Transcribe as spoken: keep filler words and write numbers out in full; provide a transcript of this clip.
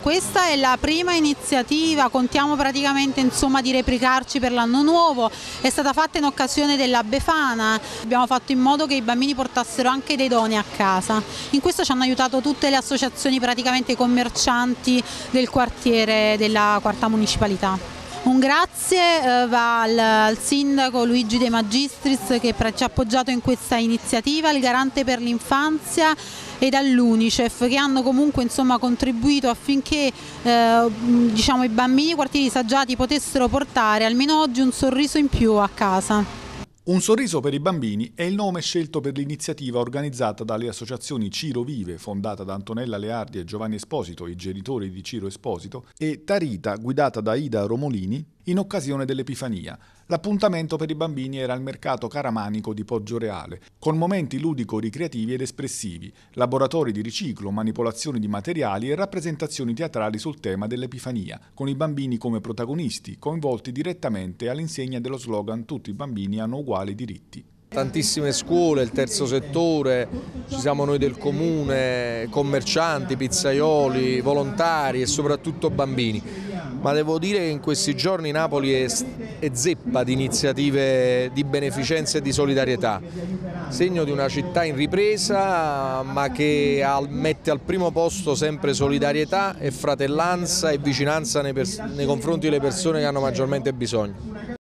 Questa è la prima iniziativa, contiamo praticamente insomma di replicarci per l'anno nuovo, è stata fatta in occasione della Befana, abbiamo fatto in modo che i bambini portassero anche dei doni a casa. In questo ci hanno aiutato tutte le associazioni, praticamente i commercianti del quartiere della quarta municipalità. Un grazie eh, va al, al sindaco Luigi De Magistris che ci ha appoggiato in questa iniziativa, al garante per l'infanzia ed all'Unicef che hanno comunque insomma contribuito affinché eh, diciamo, i bambini quartieri disagiati potessero portare almeno oggi un sorriso in più a casa. Un sorriso per i bambini è il nome scelto per l'iniziativa organizzata dalle associazioni Ciro Vive, fondata da Antonella Leardi e Giovanni Esposito, i genitori di Ciro Esposito, e Tarita, guidata da Ida Romolini, in occasione dell'Epifania. L'appuntamento per i bambini era al mercato Caramanico di Poggioreale, con momenti ludico-ricreativi ed espressivi, laboratori di riciclo, manipolazioni di materiali e rappresentazioni teatrali sul tema dell'Epifania, con i bambini come protagonisti, coinvolti direttamente all'insegna dello slogan «Tutti i bambini hanno uguali diritti». Tantissime scuole, il terzo settore, ci siamo noi del comune, commercianti, pizzaioli, volontari e soprattutto bambini. Ma devo dire che in questi giorni Napoli è, è zeppa di iniziative di beneficenza e di solidarietà, segno di una città in ripresa ma che al, mette al primo posto sempre solidarietà e fratellanza e vicinanza nei, nei confronti delle persone che hanno maggiormente bisogno.